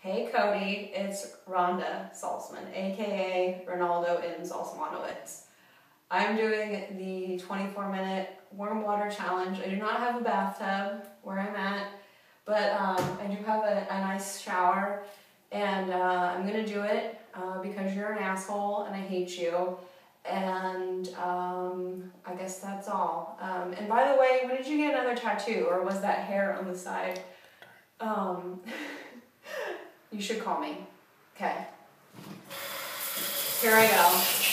Hey Cody, it's Rhonda Salzman, aka Ronaldo in Salzmanowitz. I'm doing the 24-minute warm water challenge. I do not have a bathtub where I'm at, but I do have a nice shower, and I'm gonna do it because you're an asshole and I hate you, and I guess that's all. And by the way, when did you get another tattoo, or was that hair on the side? You should call me. Okay. Here I go.